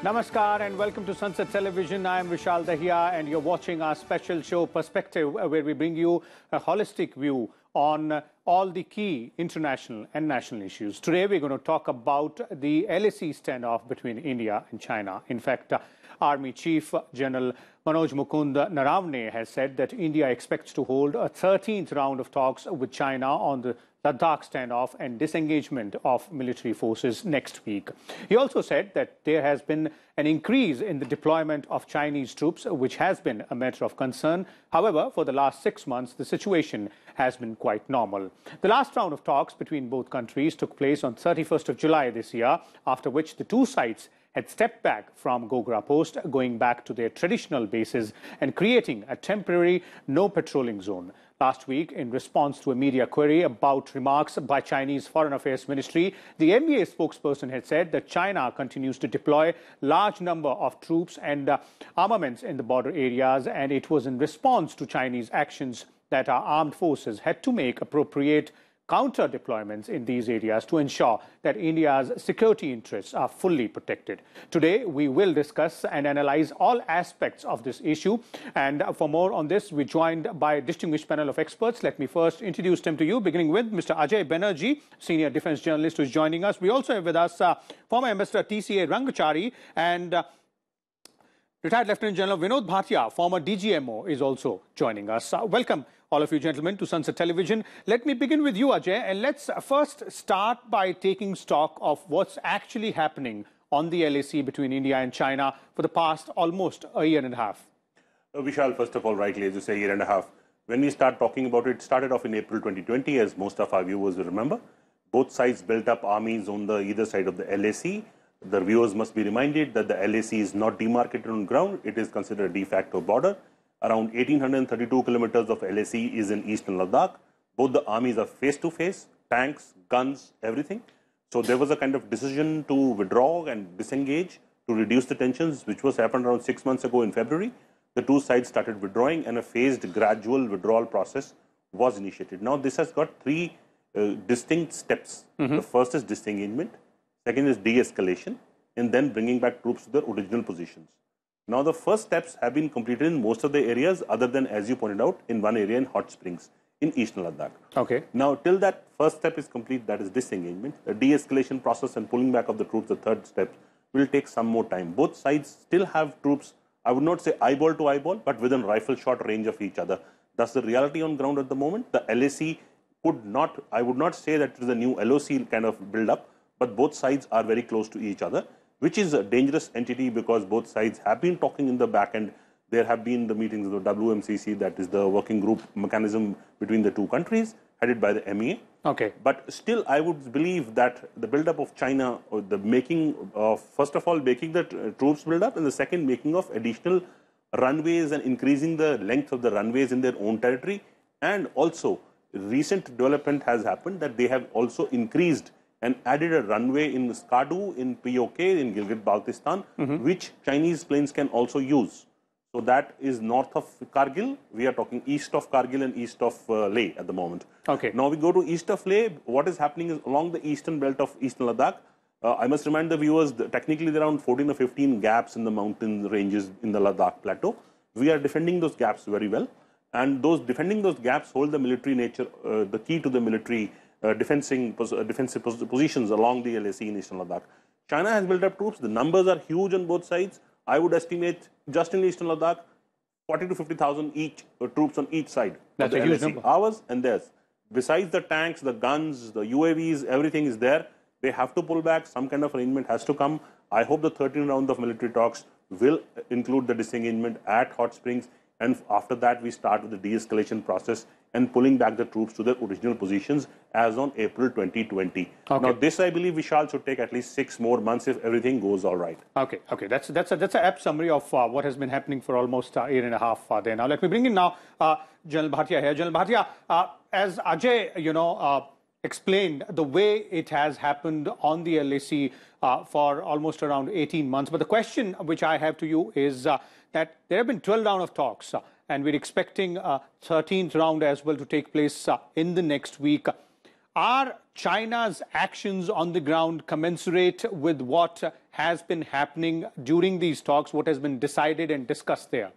Namaskar and welcome to Sunset Television. I am Vishal Dahiya and you're watching our special show Perspective, where we bring you a holistic view on all the key international and national issues. Today we're going to talk about the LAC standoff between India and China. In fact, Army Chief General Manoj Mukund Naravne has said that India expects to hold a 13th round of talks with China on the Ladakh standoff and disengagement of military forces next week. He also said that there has been an increase in the deployment of Chinese troops, which has been a matter of concern. However, for the last 6 months, the situation has been quite normal. The last round of talks between both countries took place on 31st of July this year, after which the two sides had stepped back from Gogra Post, going back to their traditional bases and creating a temporary no-patrolling zone. Last week, in response to a media query about remarks by Chinese Foreign Affairs Ministry, the MBA spokesperson had said that China continues to deploy large number of troops and armaments in the border areas, and it was in response to Chinese actions that our armed forces had to make appropriate counter deployments in these areas to ensure that India's security interests are fully protected. Today, we will discuss and analyze all aspects of this issue. And for more on this, we're joined by a distinguished panel of experts. Let me first introduce them to you, beginning with Mr. Ajay Banerjee, senior defense journalist, who is joining us. We also have with us former Ambassador TCA Rangachari and retired Lieutenant General Vinod Bhatia, former DGMO, is also joining us. Welcome, all of you gentlemen, to Sunset Television. Let me begin with you, Ajay, and let's first start by taking stock of what's actually happening on the LAC between India and China for the past almost a year and a half. Vishal, first of all, rightly, as you say, year and a half. When we start talking about it, started off in April 2020, as most of our viewers will remember. Both sides built up armies on the either side of the LAC. The viewers must be reminded that the LAC is not demarcated on ground. It is considered a de facto border. Around 1,832 kilometers of LAC is in eastern Ladakh. Both the armies are face-to-face, tanks, guns, everything. So there was a kind of decision to withdraw and disengage to reduce the tensions, which was happened around 6 months ago in February. The two sides started withdrawing and a phased gradual withdrawal process was initiated. Now this has got three distinct steps. The first is disengagement, second is de-escalation, and then bringing back troops to their original positions. Now, the first steps have been completed in most of the areas, other than, as you pointed out, in one area in Hot Springs, in eastern Ladakh. Okay. Now, till that first step is complete, that is disengagement, the de-escalation process and pulling back of the troops, the third step, will take some more time. Both sides still have troops, I would not say eyeball to eyeball, but within rifle shot range of each other. That's the reality on ground at the moment. The LAC could not, I would not say that it is a new LOC kind of build-up, but both sides are very close to each other, which is a dangerous entity because both sides have been talking in the back end. There have been the meetings of the WMCC, that is the working group mechanism between the two countries, headed by the MEA. Okay. But still, I would believe that the build-up of China, or the making of, first of all, making the troops build up, and the second, making of additional runways and increasing the length of the runways in their own territory. And also, recent development has happened that they have also increased and added a runway in Skadu, in POK, in Gilgit-Baltistan, which Chinese planes can also use. So that is north of Kargil. We are talking east of Kargil and east of Leh at the moment. Okay. Now we go to east of Leh. What is happening is along the eastern belt of eastern Ladakh. I must remind the viewers that technically there are around 14 or 15 gaps in the mountain ranges in the Ladakh plateau. We are defending those gaps very well. And defending those gaps hold the military nature, the key to the military defensive positions along the LAC in eastern Ladakh. China has built up troops. The numbers are huge on both sides. I would estimate just in eastern Ladakh, 40 to 50,000 each troops on each side. That's a huge number. Ours and theirs. Besides the tanks, the guns, the UAVs, everything is there. They have to pull back. Some kind of arrangement has to come. I hope the 13th round of military talks will include the disengagement at Hot Springs. And after that, we start with the de-escalation process and pulling back the troops to their original positions as on April 2020. Okay. Now, this, I believe, Vishal, should take at least 6 more months if everything goes all right. Okay, okay. That's an apt summary of what has been happening for almost a year and a half there. Now, let me bring in now General Bhatia here. General Bhatia, as Ajay, explained the way it has happened on the LAC for almost around 18 months. But the question which I have to you is that there have been 12 rounds of talks and we're expecting a 13th round as well to take place in the next week. Are China's actions on the ground commensurate with what has been happening during these talks, what has been decided and discussed there?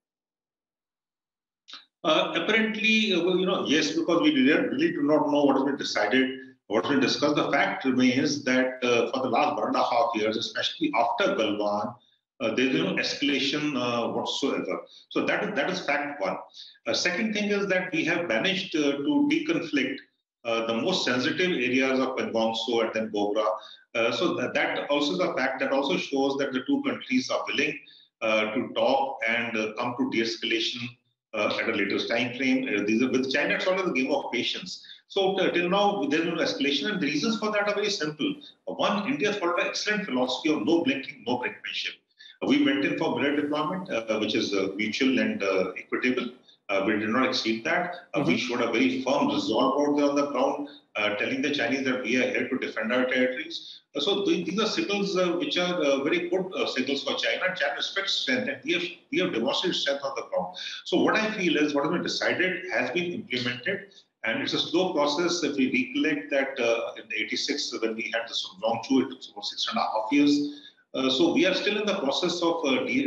Apparently, yes, because we really do not know what has been decided, what has been discussed. The fact remains that for the last 1.5 years, especially after Galwan, there is no escalation whatsoever. So that is fact one. Second thing is that we have managed to deconflict the most sensitive areas of Pangong Tso and then Bogra. So that also is a fact that also shows that the two countries are willing to talk and come to de-escalation at a later time frame. With China, it's always a game of patience. So till now, there's no escalation, and the reasons for that are very simple. One, India followed an excellent philosophy of no blinking, no brinkmanship. We went in for military deployment, which is mutual and equitable. We did not exceed that. We showed a very firm resolve out there on the ground, telling the Chinese that we are here to defend our territories. So these are signals which are very good signals for China. China respects strength, and we have demonstrated strength on the ground. So what I feel is what has been decided has been implemented, and it's a slow process. If we recollect that in '86, when we had this long Chu, it took about 6.5 years. So we are still in the process of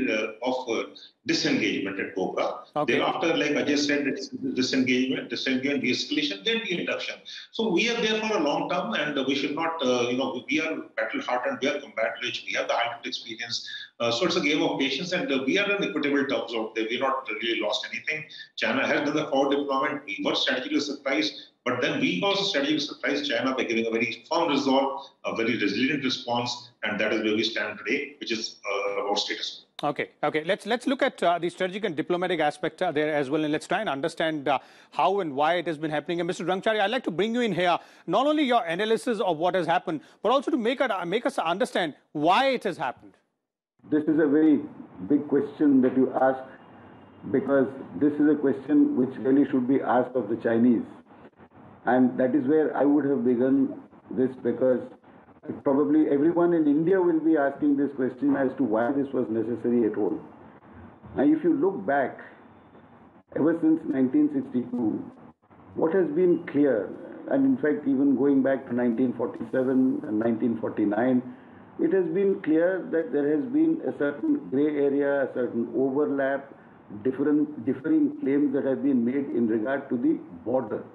disengagement at Bogra. Okay. Thereafter, like Ajay said, it's disengagement, de-escalation, then de-induction. So we are there for a long term, and we should not, we are battle-hardened, we are combat-rich, we have the high experience. So it's a game of patience, and we are in equitable terms out there. We're not really lost anything. China has done the forward deployment. We were strategically surprised. But then we also strategically surprised China by giving a very firm resolve, a very resilient response, and that is where we stand today, which is about status. Okay. Let's look at the strategic and diplomatic aspect there as well, and let's try and understand how and why it has been happening. And Mr. Rangchari, I'd like to bring you in here, not only your analysis of what has happened, but also to make us understand why it has happened. This is a very big question that you ask, because this is a question which really should be asked of the Chinese. And that is where I would have begun this, because probably everyone in India will be asking this question as to why this was necessary at all. Now, if you look back, ever since 1962, what has been clear, and in fact even going back to 1947 and 1949, it has been clear that there has been a certain grey area, a certain overlap, differing claims that have been made in regard to the border.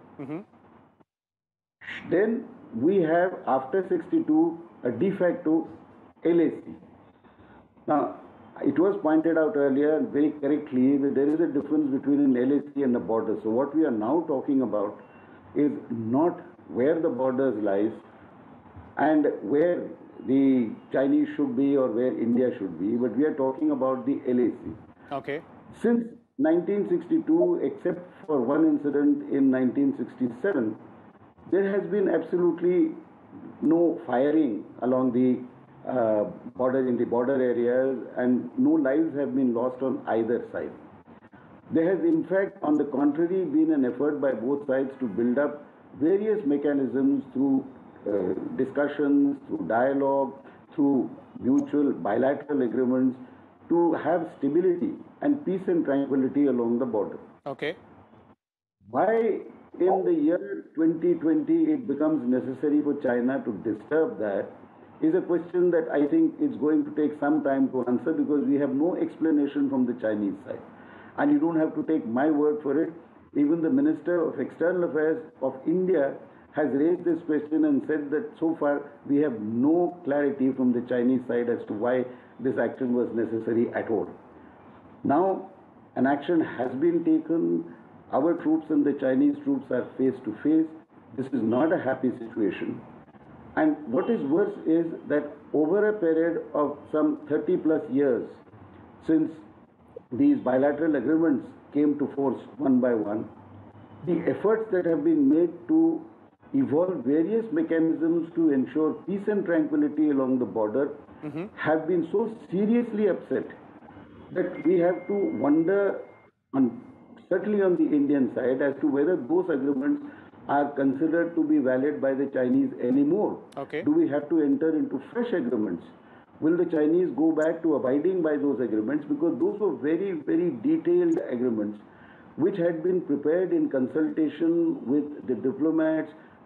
Then we have, after 62, a de facto LAC. Now, it was pointed out earlier very correctly that there is a difference between an LAC and a border. So what we are now talking about is not where the borders lies and where the Chinese should be or where India should be, but we are talking about the LAC. Okay. Since 1962, except for one incident in 1967, there has been absolutely no firing along the border, in the border areas, and no lives have been lost on either side. There has, in fact, on the contrary, been an effort by both sides to build up various mechanisms through discussions, through dialogue, through mutual bilateral agreements to have stability and peace and tranquility along the border. Okay. Why in the year 2020 it becomes necessary for China to disturb that is a question that I think is going to take some time to answer, because we have no explanation from the Chinese side. And you don't have to take my word for it. Even the Minister of External Affairs of India has raised this question and said that so far we have no clarity from the Chinese side as to why this action was necessary at all. Now, an action has been taken. Our troops and the Chinese troops are face to face. This is not a happy situation. And what is worse is that over a period of some 30 plus years, since these bilateral agreements came to force one by one, the efforts that have been made to evolve various mechanisms to ensure peace and tranquility along the border have been so seriously upset that we have to wonder, certainly on the Indian side, as to whether those agreements are considered to be valid by the Chinese anymore. Okay. Do we have to enter into fresh agreements? Will the Chinese go back to abiding by those agreements? Because those were very, very detailed agreements which had been prepared in consultation with the diplomats,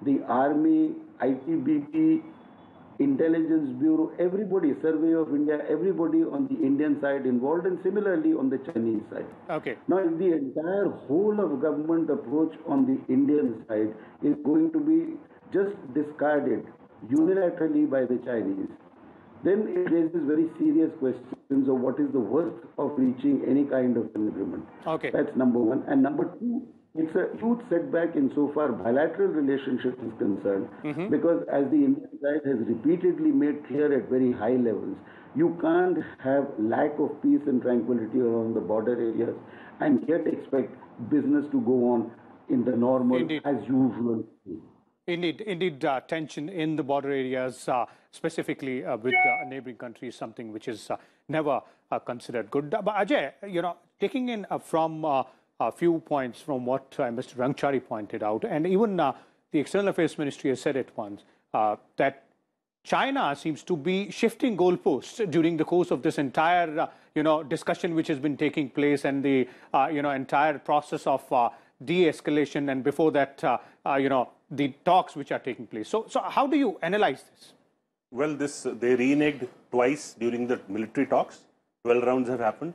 the Army, ITBP, Intelligence Bureau, everybody, Survey of India, everybody on the Indian side involved, and similarly on the Chinese side. Okay. Now, if the entire whole of government approach on the Indian side is going to be just discarded unilaterally by the Chinese, then it raises very serious questions of what is the worth of reaching any kind of an agreement. Okay. That's number one. And number two, it's a huge setback insofar bilateral relationship is concerned, because as the Indian side has repeatedly made clear at very high levels, you can't have lack of peace and tranquility along the border areas and yet expect business to go on in the normal, as usual. Indeed, tension in the border areas, specifically with neighboring countries, something which is never considered good. But Ajay, taking in from a few points from what Mr. Rangachari pointed out, and even the External Affairs Ministry has said it once, that China seems to be shifting goalposts during the course of this entire, discussion which has been taking place, and the, entire process of de-escalation, and before that, the talks which are taking place. So how do you analyze this? Well, they reneged twice during the military talks. 12 rounds have happened.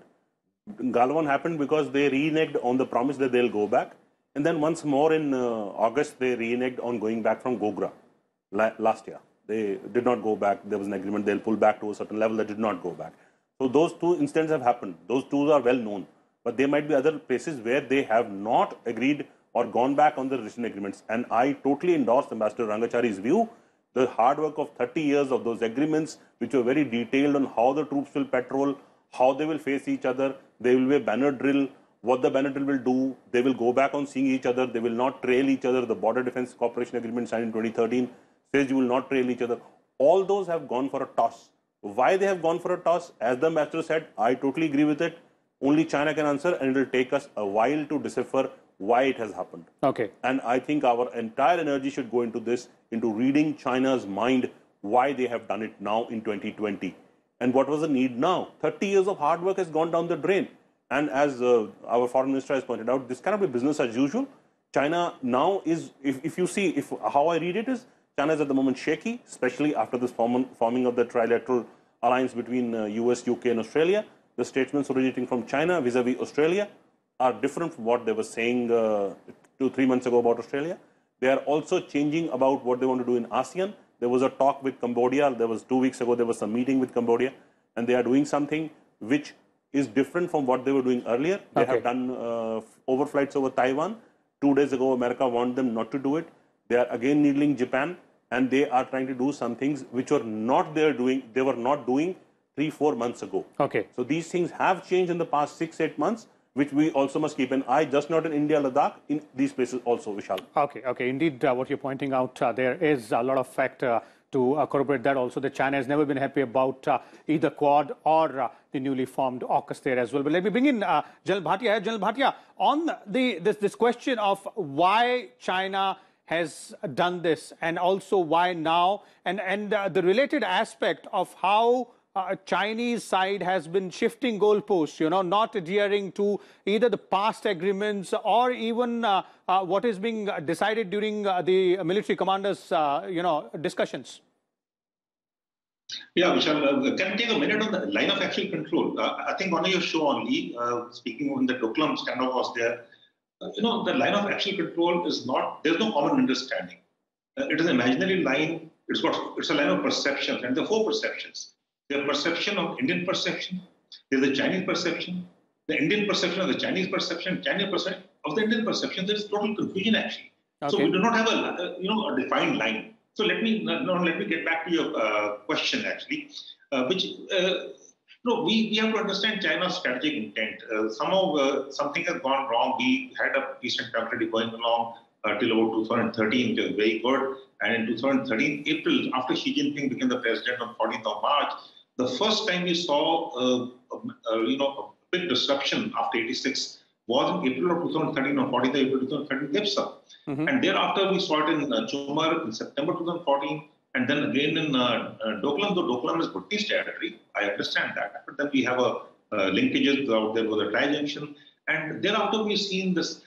Galwan happened because they reneged on the promise that they'll go back. And then once more in August, they reneged on going back from Gogra last year. They did not go back. There was an agreement they'll pull back to a certain level. They did not go back. So those two incidents have happened. Those two are well known. But there might be other places where they have not agreed or gone back on the recent agreements. And I totally endorse Ambassador Rangachari's view. The hard work of 30 years of those agreements, which were very detailed on how the troops will patrol, how they will face each other, there will be a banner drill, what the banner drill will do, they will go back on seeing each other, they will not trail each other. The Border Defense Cooperation Agreement signed in 2013 says you will not trail each other. All those have gone for a toss. Why they have gone for a toss? As the ambassador said, I totally agree with it. Only China can answer, and it will take us a while to decipher why it has happened. Okay. And I think our entire energy should go into this, into reading China's mind, why they have done it now in 2020. And what was the need now? 30 years of hard work has gone down the drain. And as our foreign minister has pointed out, this cannot be business as usual. China now is, if you see, how I read it is, China is at the moment shaky, especially after this forming of the trilateral alliance between US, UK and Australia. The statements originating from China vis-a-vis Australia are different from what they were saying 2-3 months ago about Australia. They are also changing about what they want to do in ASEAN. There was a talk with Cambodia. There was 2 weeks ago, there was a meeting with Cambodia. And they are doing something which is different from what they were doing earlier. They have done overflights over Taiwan. 2 days ago, America warned them not to do it. They are again needling Japan. And they are trying to do some things which were not they were not doing 3-4 months ago. Okay. So these things have changed in the past 6-8 months, which we also must keep an eye, just not in India, Ladakh, in these places also, Vishal. Okay. Indeed, what you're pointing out, there is a lot of factor to corroborate that also, that China has never been happy about either Quad or the newly formed AUKUS there as well. But let me bring in General Bhatia. General Bhatia, on this question of why China has done this, and also why now, and the related aspect of how Chinese side has been shifting goalposts, not adhering to either the past agreements or even what is being decided during the military commanders, discussions. Yeah, Vishal, can I take a minute on the line of actual control? I think on your show only, speaking when the Doklam standoff was there, the line of actual control is not, there's no common understanding. It is an imaginary line. It's a line of perceptions, and there are 4 perceptions. The perception of Indian perception, there's the Chinese perception, the Indian perception of the Chinese perception, Chinese perception of the Indian perception. There's total confusion actually. Okay. So we do not have a defined line. So let me get back to your question actually, which we have to understand China's strategic intent. Somehow something has gone wrong. We had a peace and tranquility going along till about 2013, which was very good. And in 2013, April, after Xi Jinping became the president on 14th of March, the first time we saw a big disruption after 86 was in April of 2013, on 14th April 2013, Gipsa. And thereafter, we saw it in Chumar in September 2014, and then again in Doklam. Though Doklam is Bhutanese territory, I understand that. But then we have linkages out there with the Tri-Junction. And thereafter, we've seen this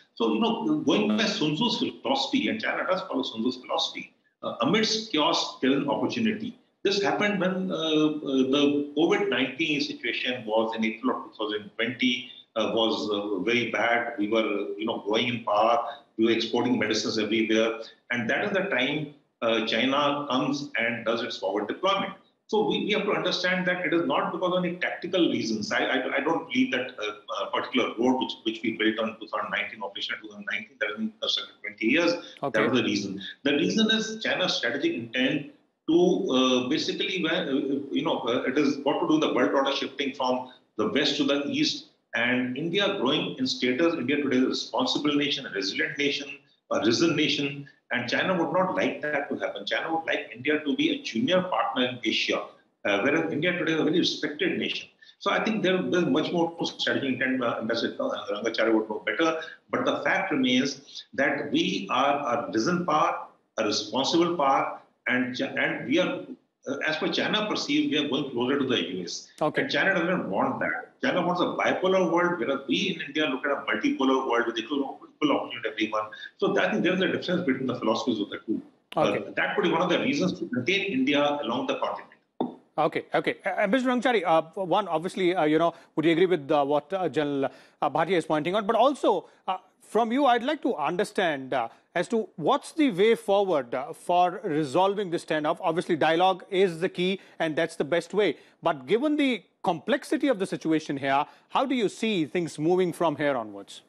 So, going by Sun Tzu's philosophy, and China does follow Sun Tzu's philosophy, amidst chaos, there is an opportunity. This happened when the COVID-19 situation was in April of 2020, was very bad. We were, growing in power. We were exporting medicines everywhere. And that is the time China comes and does its forward deployment. So we have to understand that it is not because of any tactical reasons. I don't believe that a particular road which we built on 2019, operation 2019, that has been constructed 20 years. Okay. That was the reason. The reason is China's strategic intent to basically, it is got to do the belt order shifting from the west to the east, and India growing in status. India today is a responsible nation, a resilient nation, a risen nation. And China would not like that to happen. China would like India to be a junior partner in Asia, whereas India today is a very respected nation. So I think there's much more strategic intent, Ambassador Rangachari would know better. But the fact remains that we are a risen power, a responsible power, and we are, as per China perceived, we are going closer to the US. Okay. And China doesn't want that. China wants a bipolar world, whereas we in India look at a multipolar world with equal opportunity to everyone. So I think there is a difference between the philosophies of the two. Okay. That could be one of the reasons to maintain India along the continent. Okay. Ambassador Rangachari, one, obviously, would you agree with what General Bhatia is pointing out? But also, from you, I'd like to understand as to what's the way forward for resolving this standoff. Obviously, dialogue is the key, and that's the best way. But given the complexity of the situation here, how do you see things moving from here onwards?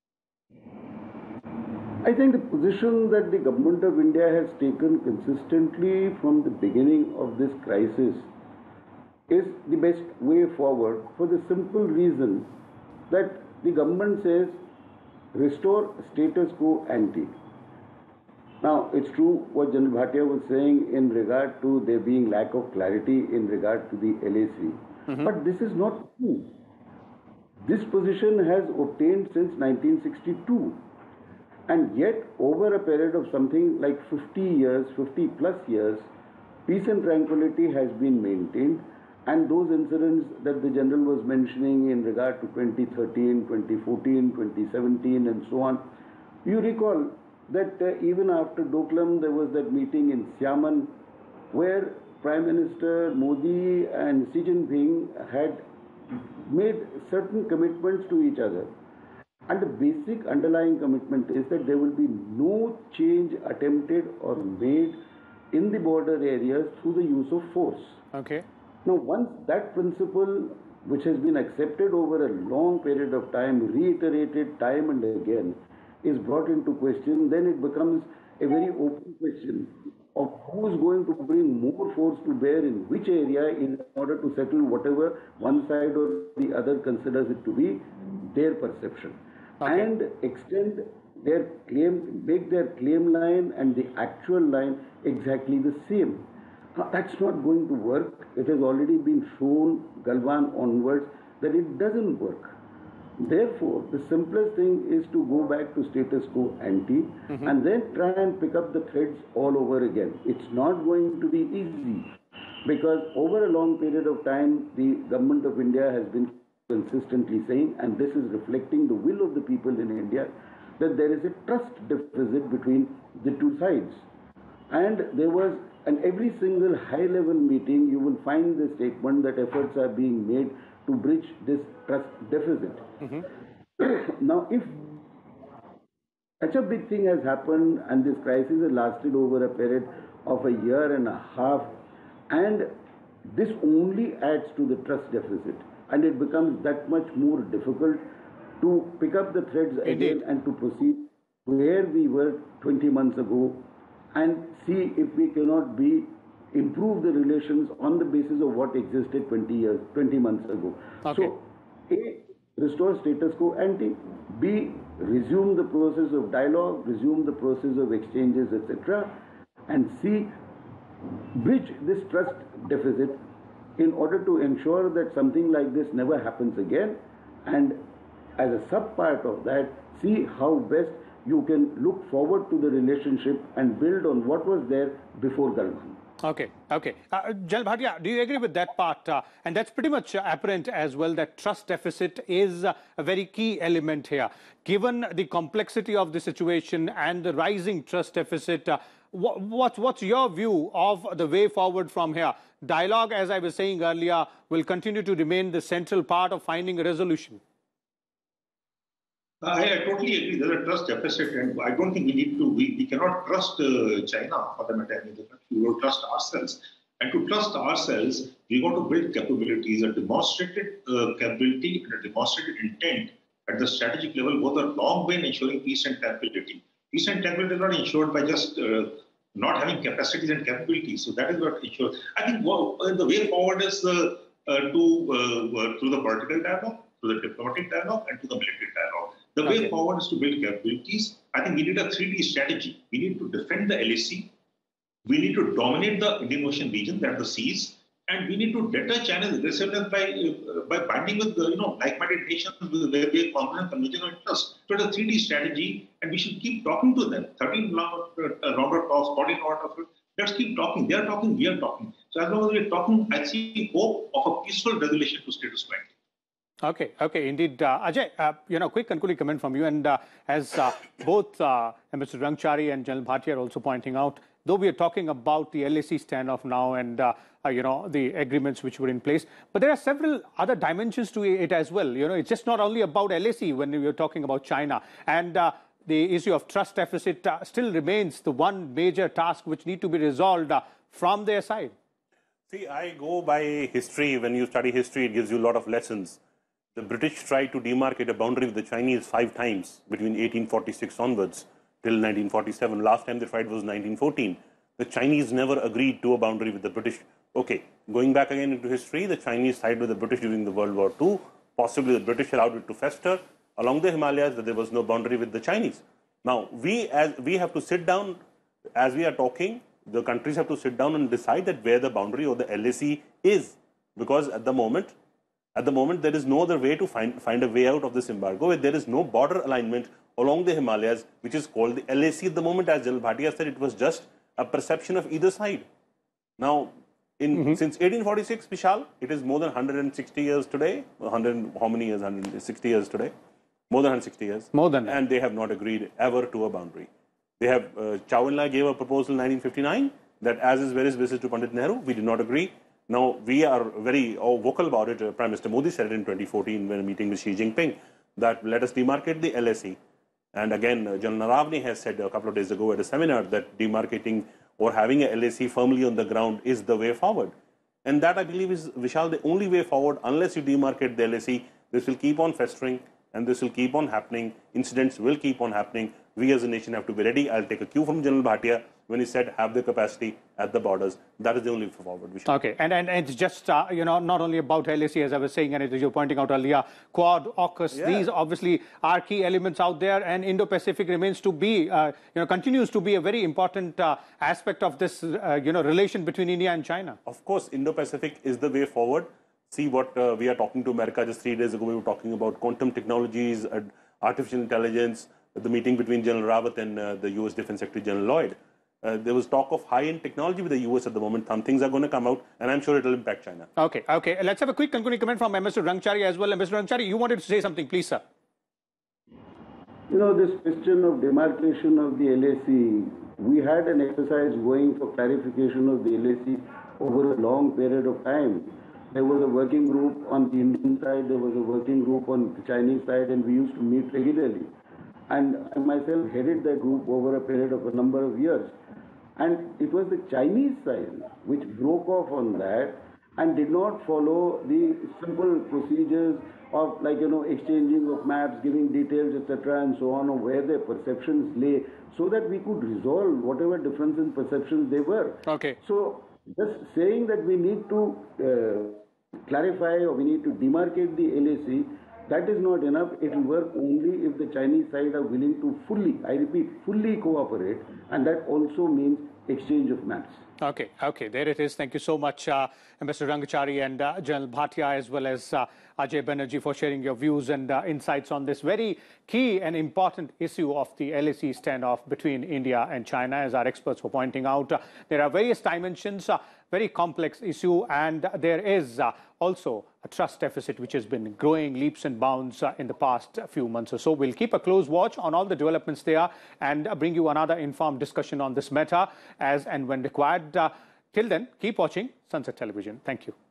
I think the position that the government of India has taken consistently from the beginning of this crisis is the best way forward, for the simple reason that the government says restore status quo ante. Now, it's true what General Bhatia was saying in regard to there being lack of clarity in regard to the LAC. But this is not true. This position has obtained since 1962. And yet, over a period of something like 50 years, 50 plus years, peace and tranquility has been maintained. And those incidents that the General was mentioning in regard to 2013, 2014, 2017 and so on, you recall that even after Doklam, there was that meeting in Xiamen where Prime Minister Modi and Xi Jinping had made certain commitments to each other. And the basic underlying commitment is that there will be no change attempted or made in the border areas through the use of force. Okay. Now, once that principle, which has been accepted over a long period of time, reiterated time and again, is brought into question, then it becomes a very open question of who's going to bring more force to bear in which area in order to settle whatever one side or the other considers it to be their perception. Okay. And extend their claim, make their claim line and the actual line exactly the same. Now, that's not going to work. It has already been shown, Galwan onwards, that it doesn't work. Therefore, the simplest thing is to go back to status quo ante and then try and pick up the threads all over again. It's not going to be easy because over a long period of time, the government of India has been consistently saying, and this is reflecting the will of the people in India, that there is a trust deficit between the two sides. And there was, and every single high-level meeting, you will find the statement that efforts are being made to bridge this trust deficit. Now, if such a big thing has happened and this crisis has lasted over a period of a year and a half, and this only adds to the trust deficit, and it becomes that much more difficult to pick up the threads again and to proceed where we were 20 months ago and see if we cannot improve the relations on the basis of what existed 20 months ago. Okay. So, A, restore status quo ante, B, resume the process of dialogue, resume the process of exchanges, etc., and C, bridge this trust deficit in order to ensure that something like this never happens again, and as a sub-part of that, see how best you can look forward to the relationship and build on what was there before Galwan. Okay, okay. General Bhatia, do you agree with that part? And that's pretty much apparent as well, that trust deficit is a very key element here. Given the complexity of the situation and the rising trust deficit, what's your view of the way forward from here? Dialogue, as I was saying earlier, will continue to remain the central part of finding a resolution. I totally agree. There's a trust deficit, and I don't think we need to. We cannot trust China for the matter. We will trust ourselves, and to trust ourselves, we want to build capabilities, a demonstrated capability and a demonstrated intent at the strategic level goes a long way in ensuring peace and tranquility. Peace and tranquility is not ensured by just not having capacities and capabilities. So that is what ensured. I think the way forward is through the political dialogue, through the diplomatic dialogue, and to the military dialogue. The way forward is to build capabilities. I think we need a 3D strategy. We need to defend the LAC. We need to dominate the Indian Ocean region, that the seas, and we need to deter China's aggressiveness by binding with like-minded nations where we have common conventional interests. So it's a 3D strategy, and we should keep talking to them. 13 rounder talks, 14 rounder. Let's keep talking. They are talking. We are talking. So as long as we are talking, I see hope of a peaceful resolution to status quo. Okay, okay, indeed. Ajay, quick concluding comment from you. And as both Mr. Rangchari and General Bhatia are also pointing out, though we are talking about the LAC standoff now and, the agreements which were in place, but there are several other dimensions to it as well. It's just not only about LAC when we are talking about China. And the issue of trust deficit still remains the one major task which need to be resolved from their side. See, I go by history. When you study history, it gives you a lot of lessons. The British tried to demarcate a boundary with the Chinese 5 times between 1846 onwards till 1947. Last time they tried was 1914. The Chinese never agreed to a boundary with the British. Okay, going back again into history, the Chinese sided with the British during the World War II. Possibly the British allowed it to fester along the Himalayas, that there was no boundary with the Chinese. Now, we have to sit down, as we are talking, the countries have to sit down and decide that where the boundary or the LAC is. Because at the moment, there is no other way to find a way out of this embargo. There is no border alignment along the Himalayas, which is called the LAC at the moment. As General Bhatia said, it was just a perception of either side. Now, since 1846, Vishal, it is more than 160 years today. How many years? 160 years today. More than 160 years. More than that. And they have not agreed ever to a boundary. They have, Chow En-lai gave a proposal in 1959 that as is various visit to Pandit Nehru, we did not agree. Now, we are very vocal about it. Prime Minister Modi said it in 2014 when meeting with Xi Jinping, that let us demarcate the LAC. And again, General Naravne has said a couple of days ago at a seminar that demarcating or having a LAC firmly on the ground is the way forward. And that, I believe, is, Vishal, the only way forward. Unless you demarcate the LAC, this will keep on festering and this will keep on happening. Incidents will keep on happening. We as a nation have to be ready. I'll take a cue from General Bhatia when he said have the capacity at the borders. That is the only way forward. Okay, and it's just, not only about LAC, as I was saying, and as you're pointing out earlier, Quad, AUKUS, these obviously are key elements out there, and Indo-Pacific remains to be, continues to be a very important aspect of this, relation between India and China. Of course, Indo-Pacific is the way forward. See what we are talking to America just 3 days ago. We were talking about quantum technologies, artificial intelligence, the meeting between General Rawat and the US Defense Secretary General Lloyd. There was talk of high-end technology with the US at the moment. Some things are going to come out, and I'm sure it will impact China. Okay, okay. Let's have a quick concluding comment from Mr. Rangchari as well. And Mr. Rangchari, you wanted to say something, please, sir. This question of demarcation of the LAC, we had an exercise going for clarification of the LAC over a long period of time. There was a working group on the Indian side, there was a working group on the Chinese side, and we used to meet regularly. And I myself headed that group over a period of a number of years. And it was the Chinese side which broke off on that and did not follow the simple procedures of exchanging of maps, giving details, etc. and so on, of where their perceptions lay, so that we could resolve whatever difference in perceptions they were. Okay. So just saying that we need to clarify or we need to demarcate the LAC, that is not enough. It will work only if the Chinese side are willing to fully, I repeat, fully cooperate, and that also means exchange of maps. Okay, okay, there it is. Thank you so much, Ambassador Rangachari and General Bhatia, as well as Ajay Banerjee, for sharing your views and insights on this very key and important issue of the LAC standoff between India and China. As our experts were pointing out, there are various dimensions, very complex issue, and there is also a trust deficit which has been growing leaps and bounds in the past few months or so. We'll keep a close watch on all the developments there and bring you another informed discussion on this matter as and when required. Till then, keep watching Sunset Television. Thank you.